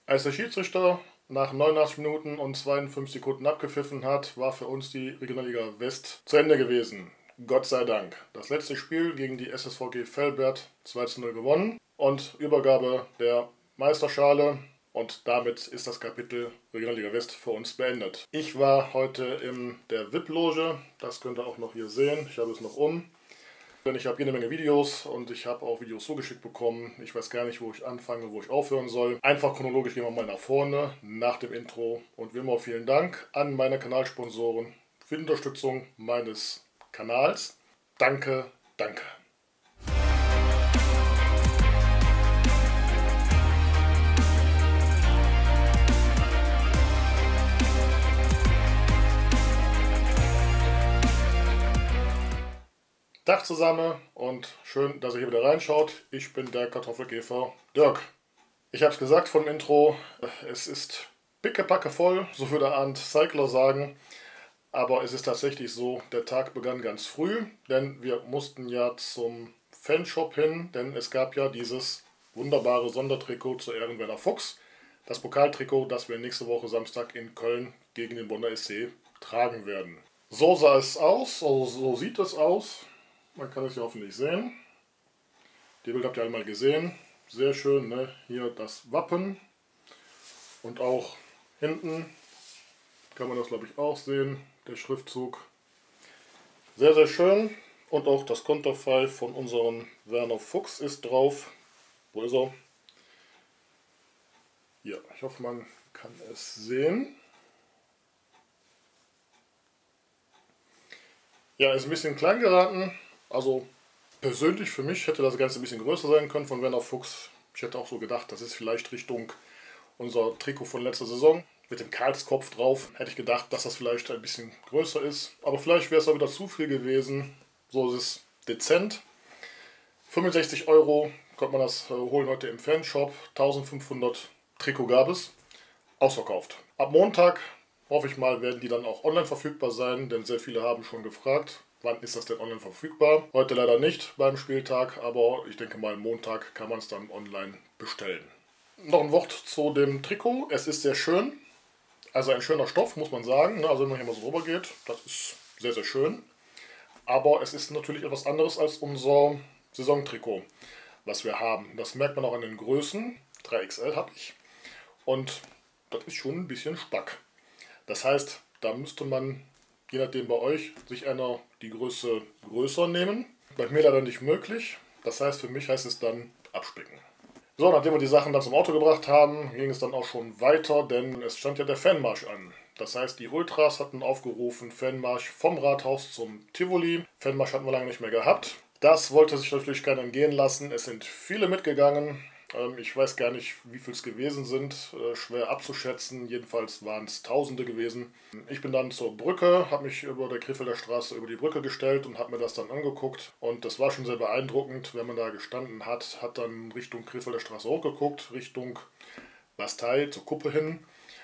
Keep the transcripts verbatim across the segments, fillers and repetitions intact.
Als der Schiedsrichter nach neunundachtzig Minuten und zweiundfünfzig Sekunden abgepfiffen hat, war für uns die Regionalliga West zu Ende gewesen. Gott sei Dank. Das letzte Spiel gegen die S S V G Velbert zwei zu null gewonnen und Übergabe der Meisterschale. Und damit ist das Kapitel Regionalliga West für uns beendet. Ich war heute in der V I P-Loge, das könnt ihr auch noch hier sehen. Ich habe es noch um. Denn ich habe jede Menge Videos und ich habe auch Videos zugeschickt bekommen. Ich weiß gar nicht, wo ich anfange, wo ich aufhören soll. Einfach chronologisch gehen wir mal nach vorne, nach dem Intro. Und wie immer vielen Dank an meine Kanalsponsoren für die Unterstützung meines Kanals. Danke, danke. Tag zusammen und schön, dass ihr hier wieder reinschaut. Ich bin der Kartoffelkäfer Dirk. Ich habe es gesagt vom Intro, es ist pickepacke voll, so würde Arndt Zeigler sagen. Aber es ist tatsächlich so, der Tag begann ganz früh, denn wir mussten ja zum Fanshop hin, denn es gab ja dieses wunderbare Sondertrikot zu Ehren Werner Fuchs. Das Pokaltrikot, das wir nächste Woche Samstag in Köln gegen den Bonner S C tragen werden. So sah es aus, also so sieht es aus. Man kann es ja hoffentlich sehen. Die Bilder habt ihr alle mal gesehen. Sehr schön, ne? Hier das Wappen. Und auch hinten kann man das, glaube ich, auch sehen. Der Schriftzug. Sehr, sehr schön. Und auch das Konterfei von unserem Werner Fuchs ist drauf. Wo ist er? Hier, ich hoffe, man kann es sehen. Ja, ist ein bisschen klein geraten. Also persönlich für mich hätte das Ganze ein bisschen größer sein können von Werner Fuchs. Ich hätte auch so gedacht, das ist vielleicht Richtung unser Trikot von letzter Saison. Mit dem Karlskopf drauf hätte ich gedacht, dass das vielleicht ein bisschen größer ist. Aber vielleicht wäre es auch wieder zu viel gewesen. So ist es dezent. fünfundsechzig Euro konnte man das holen heute im Fanshop. eintausendfünfhundert Trikot gab es. Ausverkauft. Ab Montag, hoffe ich mal, werden die dann auch online verfügbar sein. Denn sehr viele haben schon gefragt, wann ist das denn online verfügbar? Heute leider nicht beim Spieltag, aber ich denke mal Montag kann man es dann online bestellen. Noch ein Wort zu dem Trikot. Es ist sehr schön. Also ein schöner Stoff, muss man sagen. Also wenn man hier mal so rüber geht, das ist sehr, sehr schön. Aber es ist natürlich etwas anderes als unser Saisontrikot, was wir haben. Das merkt man auch an den Größen. drei X L habe ich. Und das ist schon ein bisschen Spack. Das heißt, da müsste man, je nachdem bei euch, sich einer die Größe größer nehmen. Bei mir leider nicht möglich. Das heißt, für mich heißt es dann abspicken. So, nachdem wir die Sachen dann zum Auto gebracht haben, ging es dann auch schon weiter, denn es stand ja der Fanmarsch an. Das heißt, die Ultras hatten aufgerufen, Fanmarsch vom Rathaus zum Tivoli. Fanmarsch hatten wir lange nicht mehr gehabt. Das wollte sich natürlich keiner entgehen lassen. Es sind viele mitgegangen. Ich weiß gar nicht, wie viel es gewesen sind, schwer abzuschätzen, jedenfalls waren es Tausende gewesen. Ich bin dann zur Brücke, habe mich über der Krefelder Straße über die Brücke gestellt und habe mir das dann angeguckt. Und das war schon sehr beeindruckend, wenn man da gestanden hat, hat dann Richtung Krefelder Straße hochgeguckt, Richtung Bastei, zur Kuppe hin.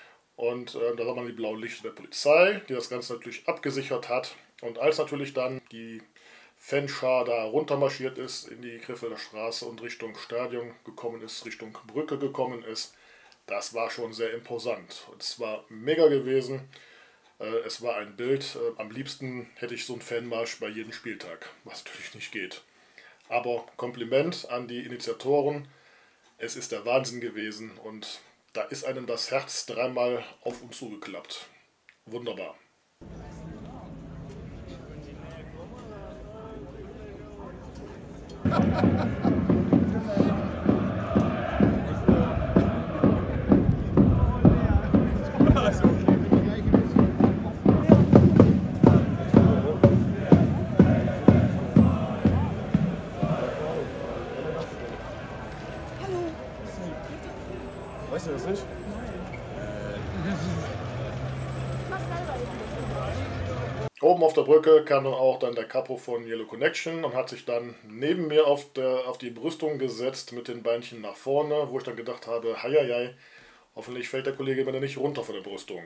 Und äh, da sah man die blauen Lichter der Polizei, die das Ganze natürlich abgesichert hat. Und als natürlich dann die Fanschar da runtermarschiert ist in die Krefelder Straße und Richtung Stadion gekommen ist, Richtung Brücke gekommen ist, das war schon sehr imposant. Es war mega gewesen. Es war ein Bild. Am liebsten hätte ich so einen Fanmarsch bei jedem Spieltag, was natürlich nicht geht. Aber Kompliment an die Initiatoren. Es ist der Wahnsinn gewesen und da ist einem das Herz dreimal auf und zugeklappt. Wunderbar. Weißt du das nicht? Oben auf der Brücke kam dann auch dann der Capo von Yellow Connection und hat sich dann neben mir auf, der, auf die Brüstung gesetzt mit den Beinchen nach vorne, wo ich dann gedacht habe, heieiei, hoffentlich fällt der Kollege mir nicht runter von der Brüstung.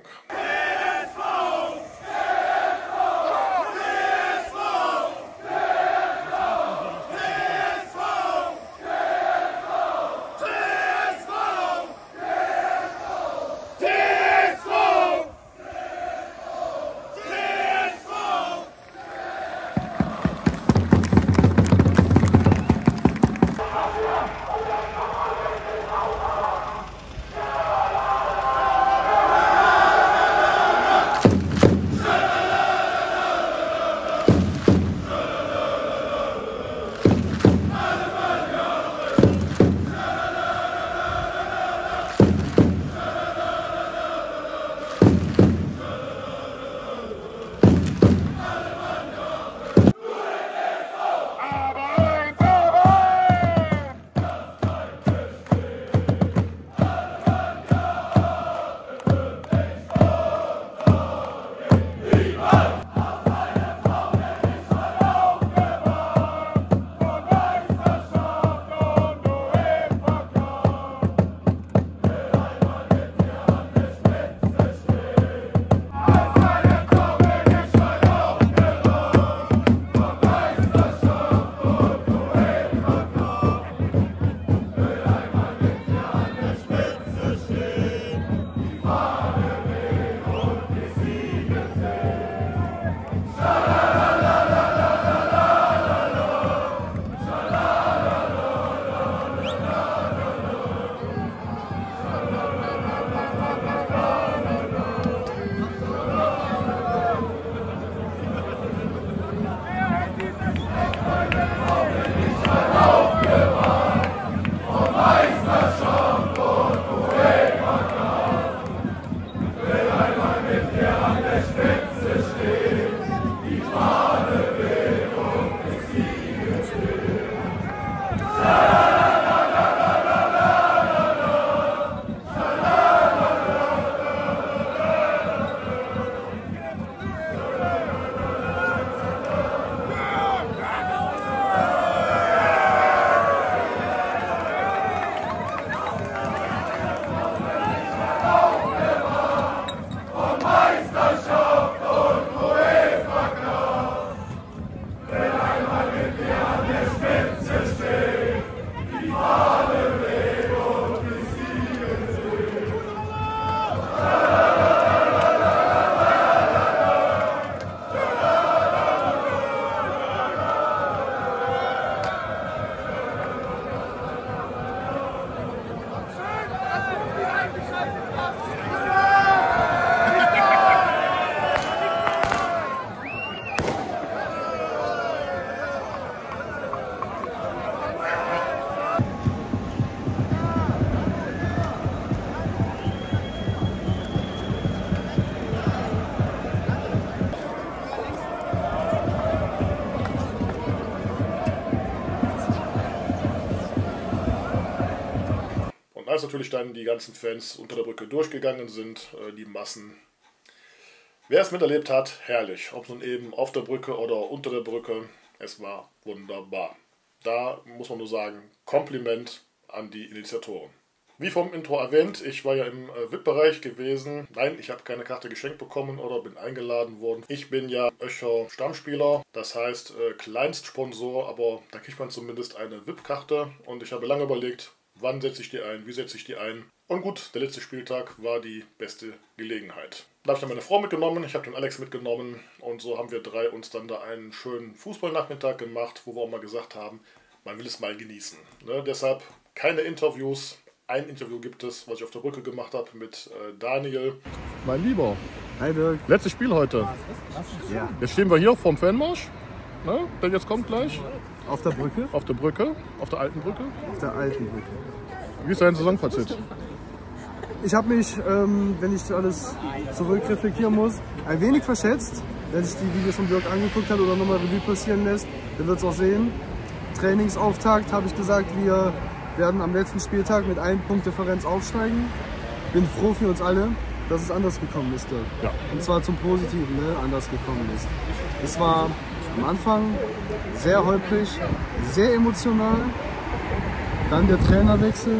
natürlich dann die ganzen Fans unter der Brücke durchgegangen sind, äh, die Massen. Wer es miterlebt hat, herrlich. Ob nun eben auf der Brücke oder unter der Brücke, es war wunderbar. Da muss man nur sagen, Kompliment an die Initiatoren. Wie vom Intro erwähnt, ich war ja im äh, V I P-Bereich gewesen. Nein, ich habe keine Karte geschenkt bekommen oder bin eingeladen worden. Ich bin ja Öscher Stammspieler, das heißt äh, Kleinstsponsor, aber da kriegt man zumindest eine V I P-Karte. Und ich habe lange überlegt, wann setze ich die ein, wie setze ich die ein. Und gut, der letzte Spieltag war die beste Gelegenheit. Da habe ich dann meine Frau mitgenommen, ich habe den Alex mitgenommen und so haben wir drei uns dann da einen schönen Fußballnachmittag gemacht, wo wir auch mal gesagt haben, man will es mal genießen. Ne? Deshalb keine Interviews. Ein Interview gibt es, was ich auf der Brücke gemacht habe mit äh, Daniel. Mein Lieber, Hi Dirk. letztes Spiel heute. Ja. Jetzt stehen wir hier vorm Fanmarsch, ne? Der jetzt kommt gleich. Auf der Brücke? Auf der Brücke, auf der alten Brücke. Auf der alten Brücke. Wie ist dein Saisonfazit? Ich habe mich, ähm, wenn ich alles zurückreflektieren muss, ein wenig verschätzt. Wenn sich die Videos von Dirk angeguckt hat oder nochmal Revue passieren lässt, dann wird es auch sehen. Trainingsauftakt habe ich gesagt, wir werden am letzten Spieltag mit einem Punkt Differenz aufsteigen. Bin froh für uns alle, dass es anders gekommen ist, Dirk. Ja. Und zwar zum Positiven, ne, anders gekommen ist. Es war am Anfang sehr holprig, sehr emotional. Dann der Trainerwechsel.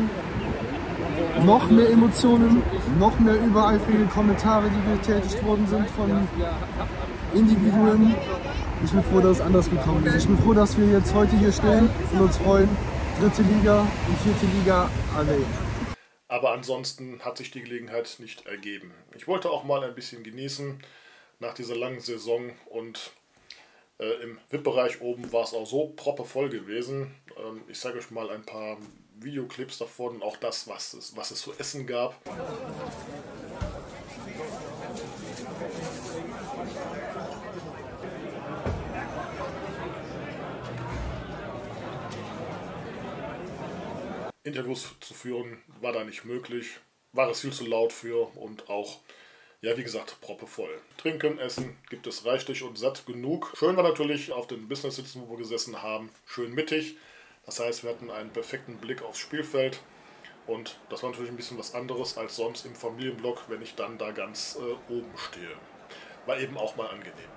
Noch mehr Emotionen, noch mehr übereifrige Kommentare, die getätigt worden sind von Individuen. Ich bin froh, dass es anders gekommen ist. Ich bin froh, dass wir jetzt heute hier stehen und uns freuen. Dritte Liga und vierte Liga, alle. Aber ansonsten hat sich die Gelegenheit nicht ergeben. Ich wollte auch mal ein bisschen genießen nach dieser langen Saison und äh, im V I P-Bereich oben war es auch so proppevoll gewesen. Ähm, ich zeige euch mal ein paar Videoclips davon, auch das, was es, was es zu essen gab. Interviews zu führen war da nicht möglich, war es viel zu laut für und auch, ja wie gesagt, proppevoll. Trinken, Essen gibt es reichlich und satt genug. Schön war natürlich auf den Business-Sitzen, wo wir gesessen haben, schön mittig. Das heißt, wir hatten einen perfekten Blick aufs Spielfeld und das war natürlich ein bisschen was anderes als sonst im Familienblock, wenn ich dann da ganz äh, oben stehe. War eben auch mal angenehm.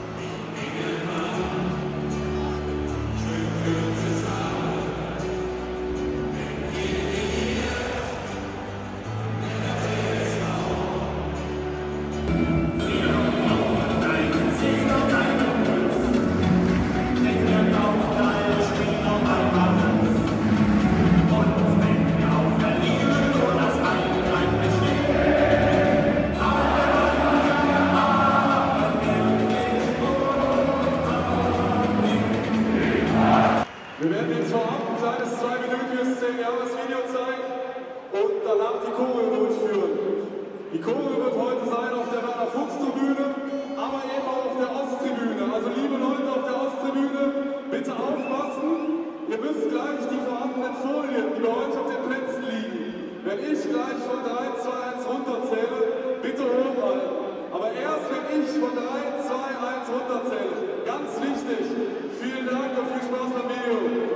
Wir werden jetzt vorab ein kleines zweiminütiges zehn-Jahres-Video zeigen und danach die Choreo durchführen. Die Choreo wird heute sein auf der Werner-Fuchs-Tribüne, aber eben auch auf der Osttribüne. Also liebe Leute auf der Osttribüne, bitte aufpassen. Ihr müsst gleich die vorhandenen Folien, die bei euch auf den Plätzen liegen, wenn ich gleich von drei, zwei, eins runterzähle, bitte hochhalten. Aber erst wenn ich von drei, zwei, eins runterzähle. Ganz wichtig. Vielen Dank und viel Spaß beim Video.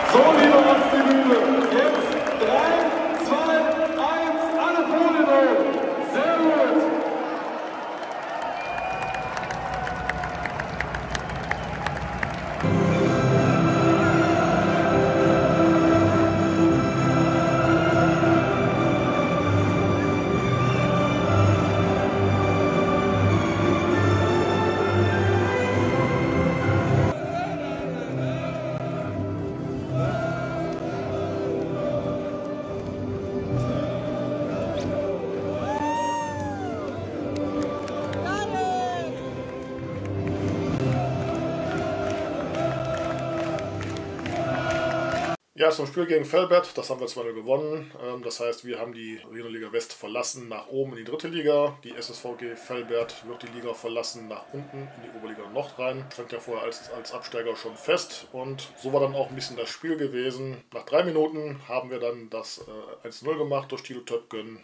So, liebe Osttribüne, jetzt drei, zwei, eins, alle Folie. Sehr gut. Ja, zum Spiel gegen Velbert, das haben wir zwei null gewonnen. Das heißt, wir haben die Regionalliga West verlassen, nach oben in die dritte Liga. Die S S V G Velbert wird die Liga verlassen, nach unten in die Oberliga Nord rein. Stand ja vorher als, als Absteiger schon fest. Und so war dann auch ein bisschen das Spiel gewesen. Nach drei Minuten haben wir dann das äh, eins null gemacht durch Tilo Töpken.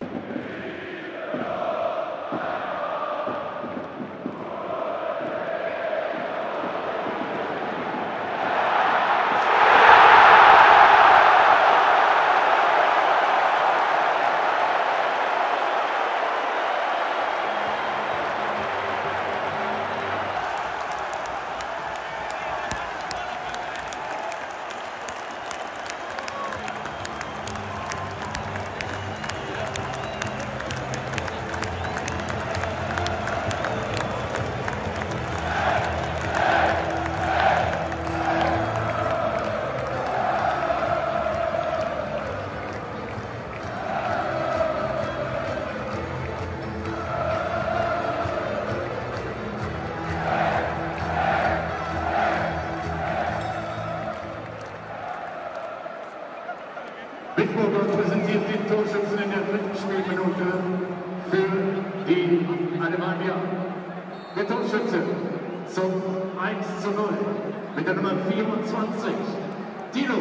Bitburger präsentiert den Torschützen in der dritten Spielminute für die Alemannia. Der Torschütze zum eins zu null mit der Nummer vierundzwanzig, Tilo.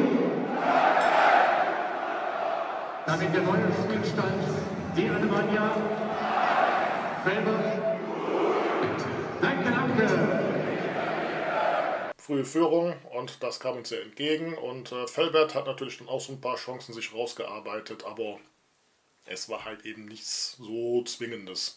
Damit der neue Spielstand, die Alemannia, Velbert. Danke, danke. Frühe Führung und das kam uns sehr entgegen und äh, Velbert hat natürlich dann auch so ein paar Chancen sich rausgearbeitet, aber es war halt eben nichts so Zwingendes.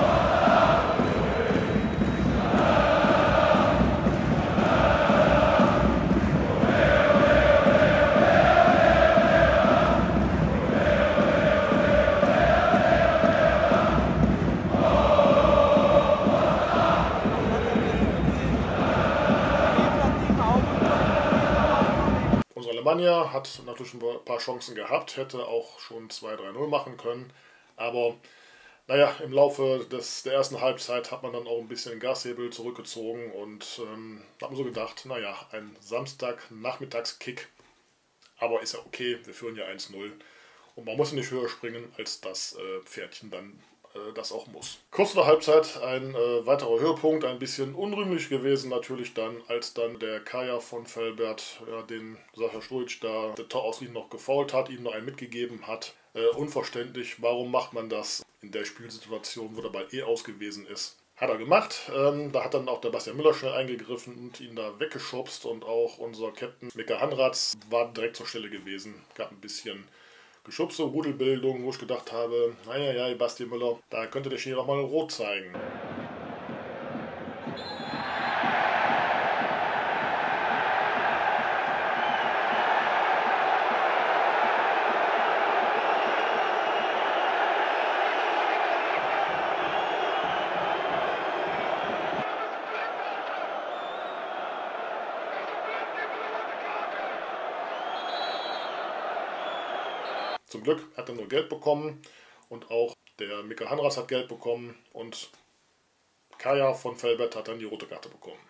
Alemannia hat natürlich ein paar Chancen gehabt, hätte auch schon zwei drei null machen können, aber naja, im Laufe des, der ersten Halbzeit hat man dann auch ein bisschen Gashebel zurückgezogen und ähm, hat man so gedacht, naja, ein Samstag-Nachmittagskick, aber ist ja okay, wir führen ja eins null und man muss nicht höher springen, als das äh, Pferdchen dann äh, das auch muss. Kurz vor der Halbzeit ein äh, weiterer Höhepunkt, ein bisschen unrühmlich gewesen natürlich dann, als dann der Kaya von Velbert ja, den Sascha Stojic da der Tor aus ihm noch gefoult hat, ihm noch einen mitgegeben hat. Äh, unverständlich, warum macht man das in der Spielsituation, wo der Ball eh aus gewesen ist. Hat er gemacht. Ähm, da hat dann auch der Bastian Müller schnell eingegriffen und ihn da weggeschubst und auch unser Captain Mika Hanratz war direkt zur Stelle gewesen. Gab ein bisschen Geschubse, Rudelbildung, wo ich gedacht habe, naja, ja, Bastian Müller, da könnte der Schiri auch mal rot zeigen. Zum Glück hat er nur Geld bekommen und auch der Mika Hanratz hat Geld bekommen und Kaya von Velbert hat dann die rote Karte bekommen.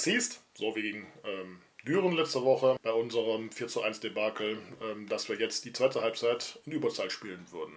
Das hieß, so wie gegen ähm, Düren letzte Woche bei unserem vier zu eins Debakel, ähm, dass wir jetzt die zweite Halbzeit in Überzahl spielen würden.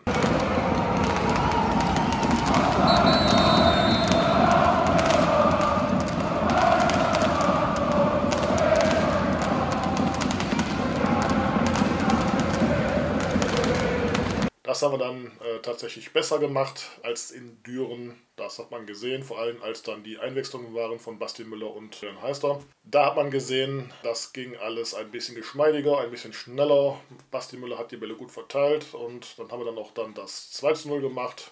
Das haben wir dann äh, tatsächlich besser gemacht als in Düren. Das hat man gesehen, vor allem als dann die Einwechslungen waren von Basti Müller und Jörn Heister. Da hat man gesehen, das ging alles ein bisschen geschmeidiger, ein bisschen schneller. Basti Müller hat die Bälle gut verteilt und dann haben wir dann auch dann das zwei zu null gemacht.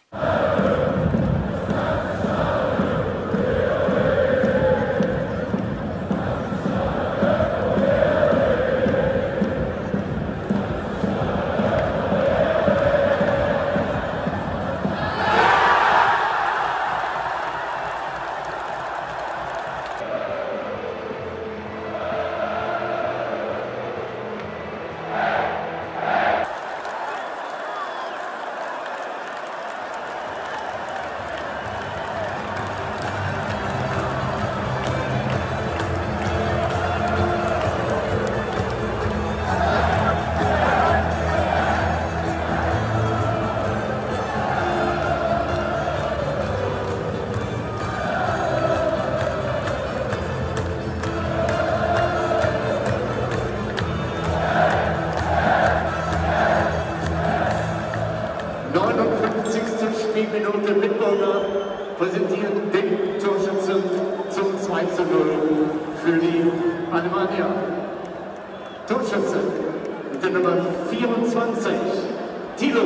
neunundfünfzigste Spielminute Bitburger präsentieren den Torschützen zum zwei zu null für die Alemannia. Torschütze mit der Nummer vierundzwanzig, Thilo.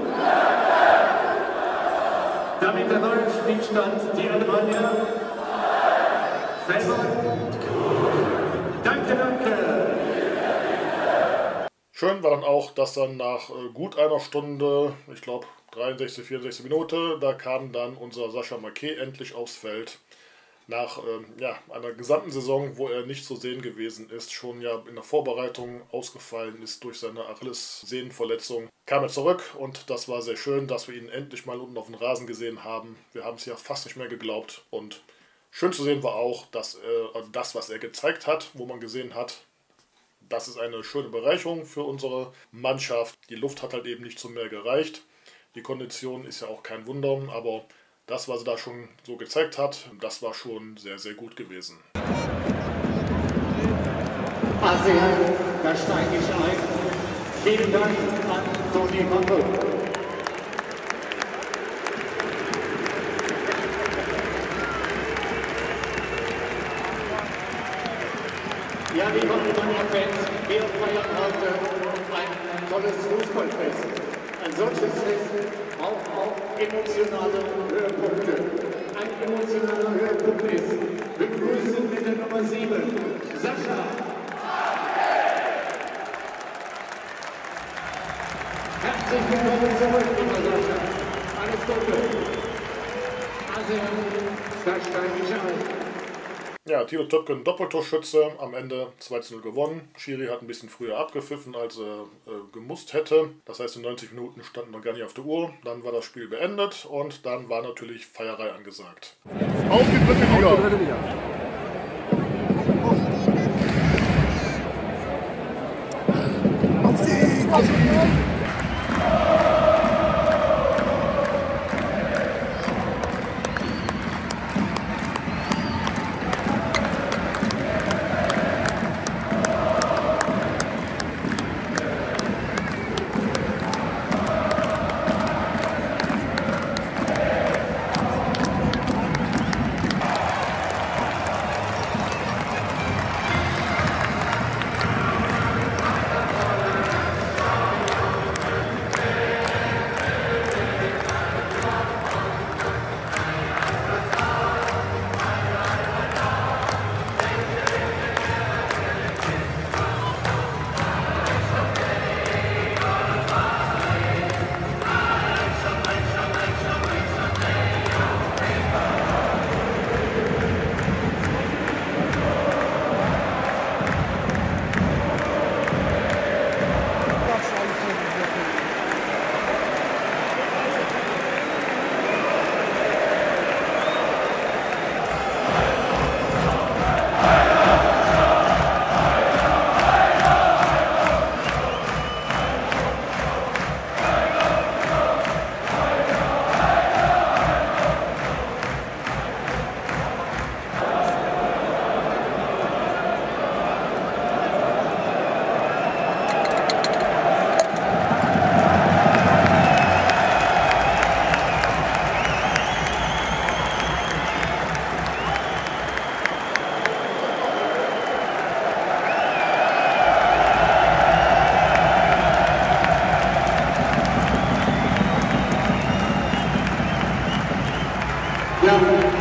Damit der neue Spielstand, die Alemannia. Felber. Danke, danke. Schön war dann auch, dass dann nach äh, gut einer Stunde, ich glaube dreiundsechzig, vierundsechzig Minuten, da kam dann unser Sascha Marquet endlich aufs Feld. Nach ähm, ja, einer gesamten Saison, wo er nicht zu sehen gewesen ist, schon ja in der Vorbereitung ausgefallen ist durch seine Achillessehnenverletzung, kam er zurück und das war sehr schön, dass wir ihn endlich mal unten auf dem Rasen gesehen haben. Wir haben es ja fast nicht mehr geglaubt und schön zu sehen war auch, dass äh, das, was er gezeigt hat, wo man gesehen hat, das ist eine schöne Bereicherung für unsere Mannschaft. Die Luft hat halt eben nicht zum mehr gereicht. Die Kondition ist ja auch kein Wunder, aber das, was er da schon so gezeigt hat, das war schon sehr, sehr gut gewesen. ASEAN, da steige ich ein. Vielen Dank an Toni Mappe. Ja, liebe Alemannia-Fans, wir feiern heute ein tolles Fußballfest. Ein solches Fest braucht auch emotionale Höhepunkte. Ein emotionaler Höhepunkt ist, begrüßen mit der Nummer sieben, Sascha. Herzlich willkommen zurück, lieber Sascha. Alles Gute. ASEAN, da steige ich ein. Ja, Thilo Töpken, Doppeltorschütze, am Ende zwei zu null gewonnen. Schiri hat ein bisschen früher abgepfiffen, als er äh, gemusst hätte. Das heißt, in neunzig Minuten standen noch gar nicht auf der Uhr. Dann war das Spiel beendet und dann war natürlich Feierei angesagt. Auf die dritte Liga! Auf die dritte Liga. Auf die! Auf die!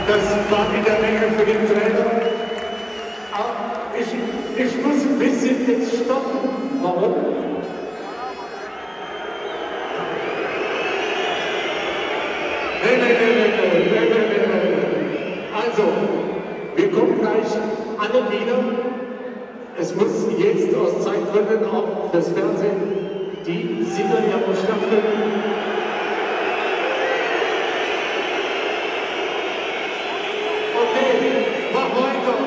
Das war in der Menge für den Trainer. Aber ich, ich muss ein bisschen jetzt stoppen. Warum? Nee, nee, nee, nee, nee, nee, nee, nee. Also, wir kommen gleich alle wieder. Es muss jetzt aus Zeitgründen auch fürs Fernsehen die Siegerjahrung stattfinden. Okay, mach weiter.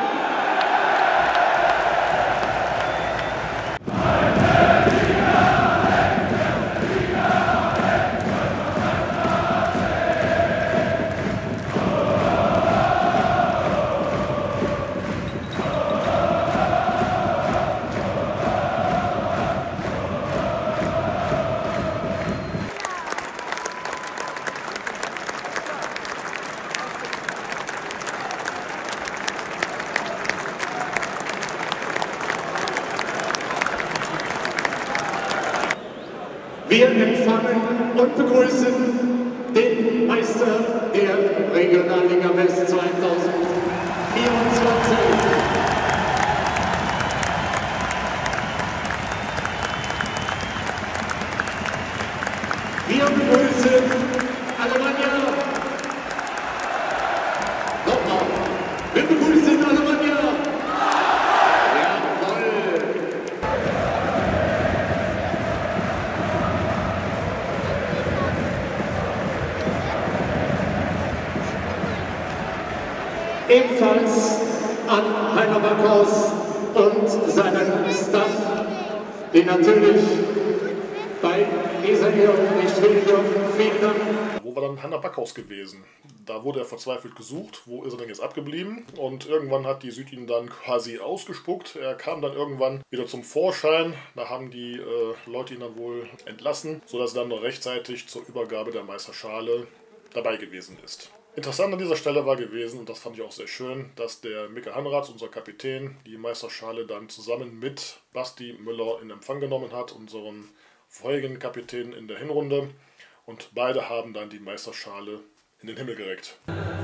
Wir empfangen und begrüßen den Meister der Regionalliga West zweitausendvierundzwanzig. Wir begrüßen Alemannia. Nochmal. Wir begrüßen Alemannia. Ebenfalls an Heiner Backhaus und seinen Staff, die natürlich bei dieser Ehrung nicht fehlen dürfen. Vielen Dank. Wo war dann Heiner Backhaus gewesen? Da wurde er verzweifelt gesucht. Wo ist er denn jetzt abgeblieben? Und irgendwann hat die Süd ihn dann quasi ausgespuckt. Er kam dann irgendwann wieder zum Vorschein. Da haben die äh, Leute ihn dann wohl entlassen, sodass er dann noch rechtzeitig zur Übergabe der Meisterschale dabei gewesen ist. Interessant an dieser Stelle war gewesen, und das fand ich auch sehr schön, dass der Micke Hanratz, unser Kapitän, die Meisterschale dann zusammen mit Basti Müller in Empfang genommen hat, unserem vorherigen Kapitän in der Hinrunde. Und beide haben dann die Meisterschale in den Himmel gereckt.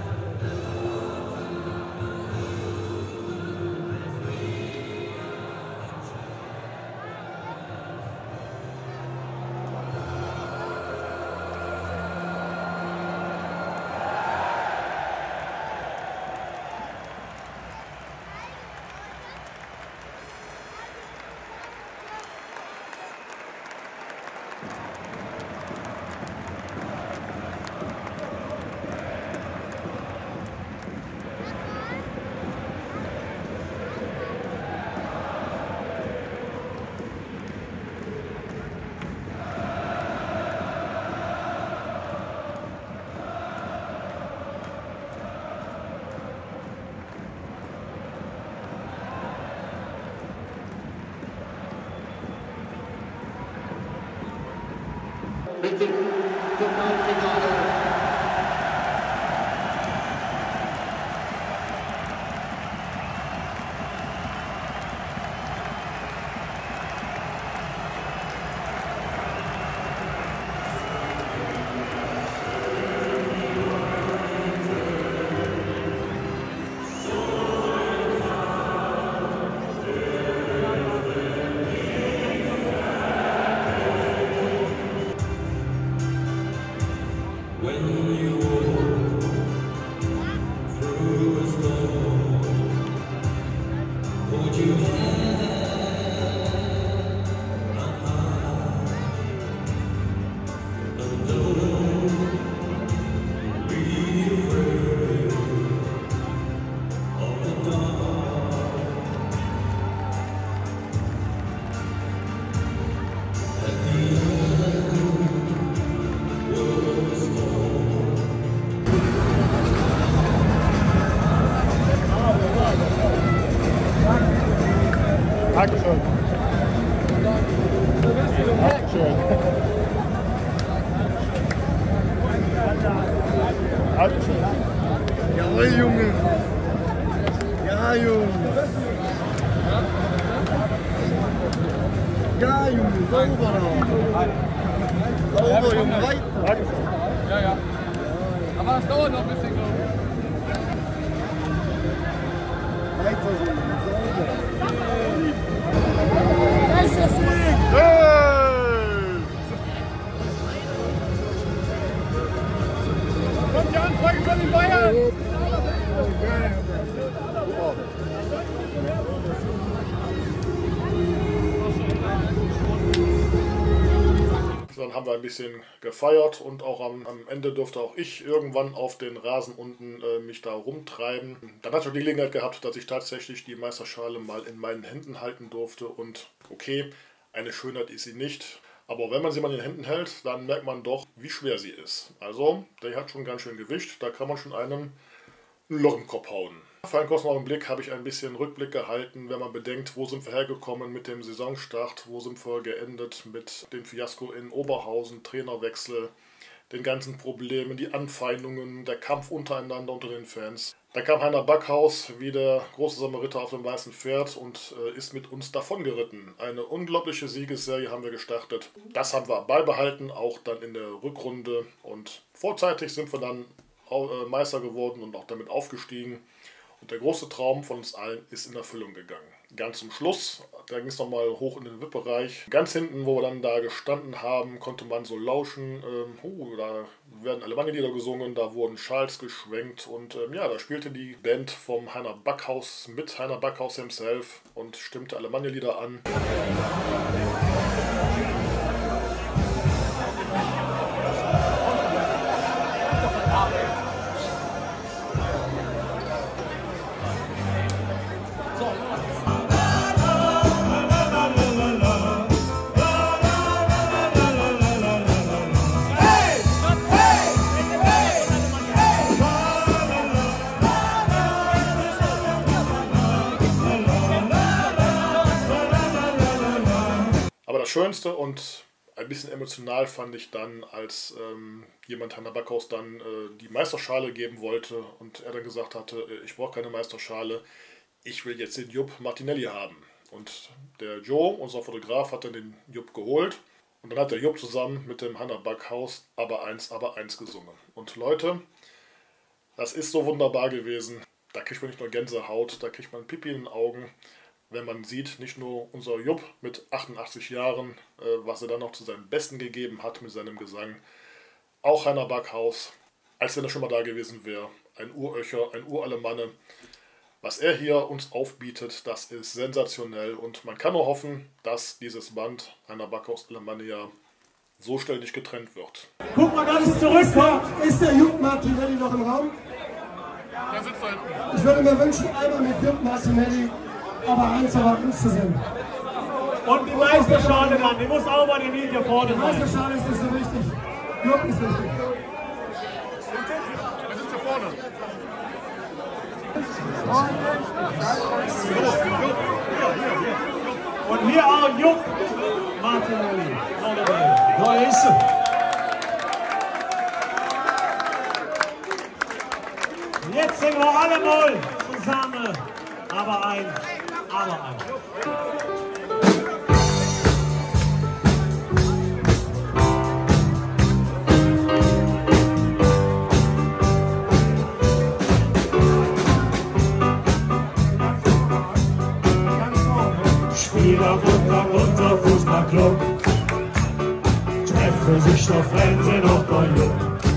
Mit dem Pokalfinale. Dankeschön. Dankeschön. Dankeschön. Jawohl, Junge. Ja, Junge. Ja, Junge. Sauber. Sauber, Junge. Weiter. Dankeschön. Ja, ja. Aber es dauert noch ein bisschen, glaube ich. Weiter so. Kommt die Anfrage von den Bayern! Dann haben wir ein bisschen gefeiert und auch am, am Ende durfte auch ich irgendwann auf den Rasen unten äh, mich da rumtreiben. Dann hatte ich die Gelegenheit gehabt, dass ich tatsächlich die Meisterschale mal in meinen Händen halten durfte und okay, eine Schönheit ist sie nicht. Aber wenn man sie mal in den Händen hält, dann merkt man doch, wie schwer sie ist. Also, der hat schon ganz schön Gewicht, da kann man schon einem ein Loch im Kopf hauen. Für einen kurzen Augenblick habe ich ein bisschen Rückblick gehalten, wenn man bedenkt, wo sind wir hergekommen mit dem Saisonstart, wo sind wir geendet mit dem Fiasko in Oberhausen, Trainerwechsel, den ganzen Problemen, die Anfeindungen, der Kampf untereinander unter den Fans. Da kam Heiner Backhaus wie der große Samariter auf dem weißen Pferd und äh, ist mit uns davongeritten. Eine unglaubliche Siegesserie haben wir gestartet. Das haben wir beibehalten, auch dann in der Rückrunde. Und vorzeitig sind wir dann äh, Meister geworden und auch damit aufgestiegen. Und der große Traum von uns allen ist in Erfüllung gegangen. Ganz zum Schluss, da ging es nochmal hoch in den V I P-Bereich. Ganz hinten, wo wir dann da gestanden haben, konnte man so lauschen. Ähm, uh, da werden Alemannia-Lieder gesungen, da wurden Schals geschwenkt. Und ähm, ja, da spielte die Band vom Heiner Backhaus mit Heiner Backhaus himself und stimmte Alemannia-Lieder an. Das Schönste und ein bisschen emotional fand ich dann, als ähm, jemand Heiner Backhaus dann äh, die Meisterschale geben wollte und er dann gesagt hatte, äh, ich brauche keine Meisterschale, ich will jetzt den Jupp Martinelli haben. Und der Joe, unser Fotograf, hat dann den Jupp geholt und dann hat der Jupp zusammen mit dem Heiner Backhaus aber eins, aber eins gesungen. Und Leute, das ist so wunderbar gewesen, da kriegt man nicht nur Gänsehaut, da kriegt man Pipi in den Augen. Wenn man sieht, nicht nur unser Jupp mit achtundachtzig Jahren, äh, was er dann noch zu seinem Besten gegeben hat mit seinem Gesang, auch Heiner Backhaus, als wenn er schon mal da gewesen wäre, ein Uröcher, ein Uralemanne. Was er hier uns aufbietet, das ist sensationell und man kann nur hoffen, dass dieses Band Heiner Backhaus Alemannia so schnell nicht getrennt wird. Guck mal ganz zurück, ist der Jupp Martinelli noch im Raum? Der sitzt da hinten. Ich würde mir wünschen, einmal mit Jupp Martinelli aber eins, aber eins zu sehen. Und die Meisterschale dann, die muss auch mal die Linie vorne sein. Die Meisterschale ist nicht so wichtig. Jupp ist wichtig. Er sitzt hier vorne. Und hier auch Jupp Martinelli. Da ist er. Jetzt sind wir alle mal zusammen. Aber ein, aber ein. Spieler runter, runter, Fußballclub. Treffen sich doch Fremde noch bei Jupp.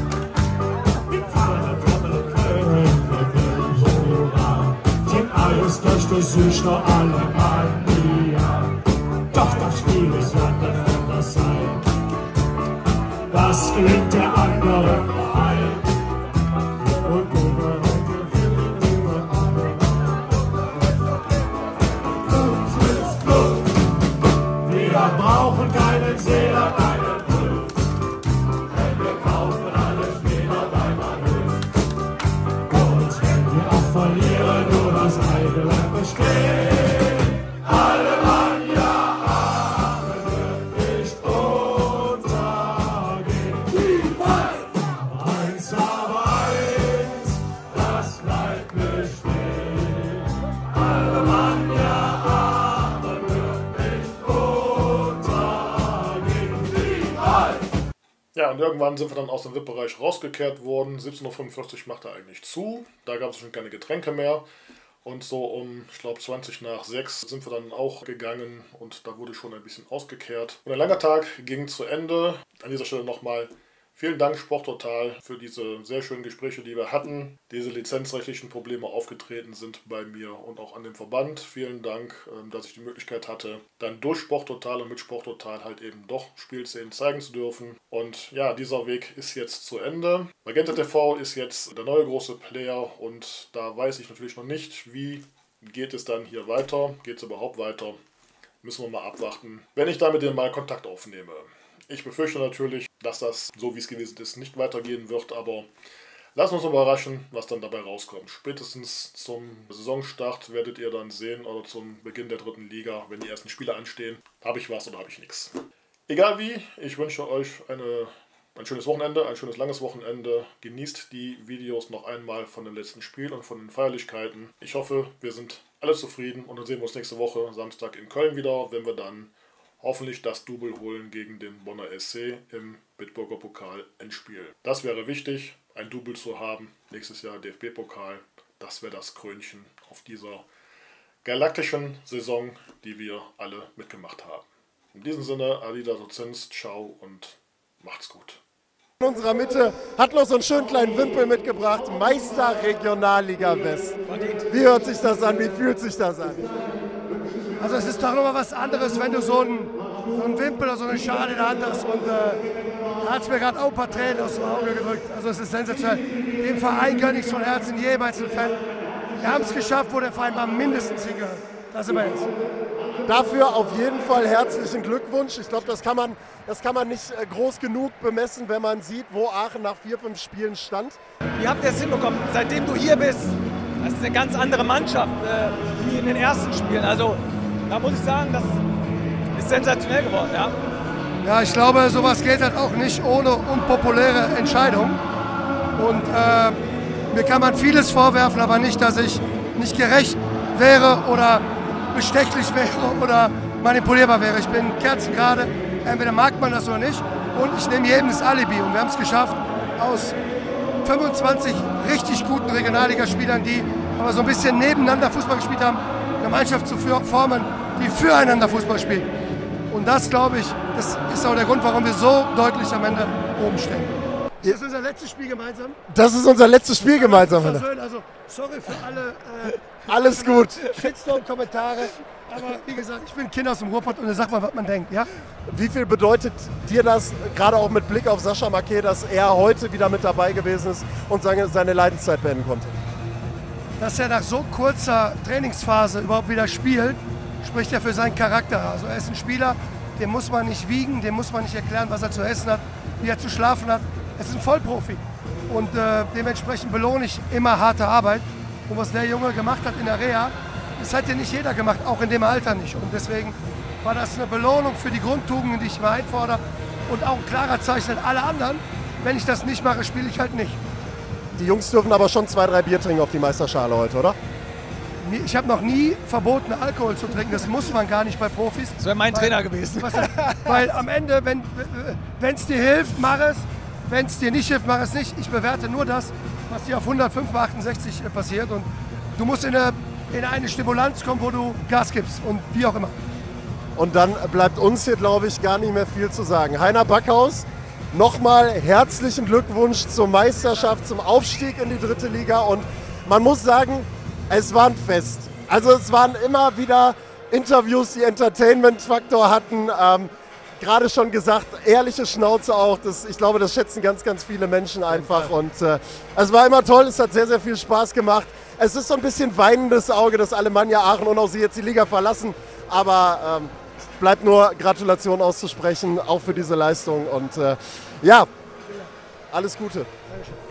Durch die Süchter Alemannia. Doch das Spiel ist anders anders sein. Was gewinnt der andere Verein? Und über heute will ich über alle. Wir brauchen keinen Seeler, keinen Puls. Denn wir kaufen alle Spieler bei Mann. Und wenn wir auch verlieren, nur das eigene bestehen. Alemannia, Aachen wird nicht untergehen. Niemals! Aber eins, aber eins, das bleibt bestehen. Alemannia, Aachen wird nicht untergehen. Niemals! Ja, und irgendwann sind wir dann aus dem V I P-Bereich rausgekehrt worden. siebzehn Uhr fünfundvierzig machte er eigentlich zu. Da gab es schon keine Getränke mehr. Und so um, ich glaube, zwanzig nach sechs sind wir dann auch gegangen und da wurde schon ein bisschen ausgekehrt. Und ein langer Tag ging zu Ende. An dieser Stelle nochmal vielen Dank Sporttotal für diese sehr schönen Gespräche, die wir hatten. Diese lizenzrechtlichen Probleme aufgetreten sind bei mir und auch an den Verband. Vielen Dank, dass ich die Möglichkeit hatte, dann durch Sporttotal und mit Sporttotal halt eben doch Spielszenen zeigen zu dürfen. Und ja, dieser Weg ist jetzt zu Ende. Magenta T V ist jetzt der neue große Player und da weiß ich natürlich noch nicht, wie geht es dann hier weiter. Geht es überhaupt weiter? Müssen wir mal abwarten, wenn ich da mit denen mal Kontakt aufnehme. Ich befürchte natürlich, dass das, so wie es gewesen ist, nicht weitergehen wird, aber lassen wir uns überraschen, was dann dabei rauskommt. Spätestens zum Saisonstart werdet ihr dann sehen, oder zum Beginn der dritten Liga, wenn die ersten Spiele anstehen, habe ich was oder habe ich nichts. Egal wie, ich wünsche euch eine, ein schönes Wochenende, ein schönes langes Wochenende. Genießt die Videos noch einmal von dem letzten Spiel und von den Feierlichkeiten. Ich hoffe, wir sind alle zufrieden und dann sehen wir uns nächste Woche Samstag in Köln wieder, wenn wir dann hoffentlich das Double holen gegen den Bonner S C im Bitburger Pokal Endspiel. Das wäre wichtig, ein Double zu haben. Nächstes Jahr D F B-Pokal. Das wäre das Krönchen auf dieser galaktischen Saison, die wir alle mitgemacht haben. In diesem Sinne, Alida Dozenz, ciao und macht's gut. In unserer Mitte hat noch so einen schönen kleinen Wimpel mitgebracht. Meister Regionalliga West. Wie hört sich das an? Wie fühlt sich das an? Also es ist doch nochmal was anderes, wenn du so einen, so einen Wimpel oder so eine Schale in der Hand hast. Und äh, da hat es mir gerade auch ein paar Tränen aus dem Auge gedrückt. Also es ist sensationell. Dem Verein gönne ich es von Herzen, jedem einzelnen Fan. Wir haben es geschafft, wo der Verein mal mindestens hingehört. Das sind wir jetzt. Dafür auf jeden Fall herzlichen Glückwunsch. Ich glaube, das kann man, das kann man nicht groß genug bemessen, wenn man sieht, wo Aachen nach vier, fünf Spielen stand. Wie habt ihr es hinbekommen? Seitdem du hier bist, das ist eine ganz andere Mannschaft äh, wie in den ersten Spielen. Also da muss ich sagen, das ist sensationell geworden. Ja, ja, ich glaube, sowas geht halt auch nicht ohne unpopuläre Entscheidungen. Und äh, mir kann man vieles vorwerfen, aber nicht, dass ich nicht gerecht wäre oder bestechlich wäre oder manipulierbar wäre. Ich bin kerzengerade, entweder mag man das oder nicht. Und ich nehme jedem das Alibi. Und wir haben es geschafft, aus fünfundzwanzig richtig guten Regionalligaspielern, die aber so ein bisschen nebeneinander Fußball gespielt haben, eine Mannschaft zu formen, die füreinander Fußball spielt. Und das, glaube ich, das ist auch der Grund, warum wir so deutlich am Ende oben stehen. Das ist unser letztes Spiel gemeinsam. Das ist unser letztes Spiel gemeinsam. Also sorry für alle äh, Alles gut. Shitstorm-Kommentare. Aber wie gesagt, ich bin ein Kind aus dem Ruhrpott und sag mal, was man denkt. Ja? Wie viel bedeutet dir das, gerade auch mit Blick auf Sascha Marquet, dass er heute wieder mit dabei gewesen ist und seine, seine Leidenszeit beenden konnte? Dass er nach so kurzer Trainingsphase überhaupt wieder spielt, spricht ja für seinen Charakter. Also er ist ein Spieler, den muss man nicht wiegen, dem muss man nicht erklären, was er zu essen hat, wie er zu schlafen hat. Es ist ein Vollprofi und äh, dementsprechend belohne ich immer harte Arbeit. Und was der Junge gemacht hat in der Reha, das hat ja nicht jeder gemacht, auch in dem Alter nicht. Und deswegen war das eine Belohnung für die Grundtugenden, die ich mir einfordere und auch ein klarer Zeichen an alle anderen. Wenn ich das nicht mache, spiele ich halt nicht. Die Jungs dürfen aber schon zwei, drei Bier trinken auf die Meisterschale heute, oder? Ich habe noch nie verboten, Alkohol zu trinken. Das muss man gar nicht bei Profis. Das wäre mein weil, Trainer gewesen. Was, weil am Ende, wenn es dir hilft, mach es. Wenn es dir nicht hilft, mach es nicht. Ich bewerte nur das, was dir auf hundertfünf bei achtundsechzig passiert. Und du musst in eine, in eine Stimulanz kommen, wo du Gas gibst und wie auch immer. Und dann bleibt uns hier, glaube ich, gar nicht mehr viel zu sagen. Heiner Backhaus, nochmal herzlichen Glückwunsch zur Meisterschaft, zum Aufstieg in die dritte Liga. Und man muss sagen, es war ein Fest. Also es waren immer wieder Interviews, die Entertainment-Faktor hatten. Ähm, Gerade schon gesagt, ehrliche Schnauze auch. Das, ich glaube, das schätzen ganz, ganz viele Menschen einfach. Und äh, es war immer toll, es hat sehr, sehr viel Spaß gemacht. Es ist so ein bisschen weinendes Auge, dass Alemannia Aachen und auch sie jetzt die Liga verlassen. Aber ähm, bleibt nur Gratulation auszusprechen, auch für diese Leistung. Und äh, ja, alles Gute. Dankeschön.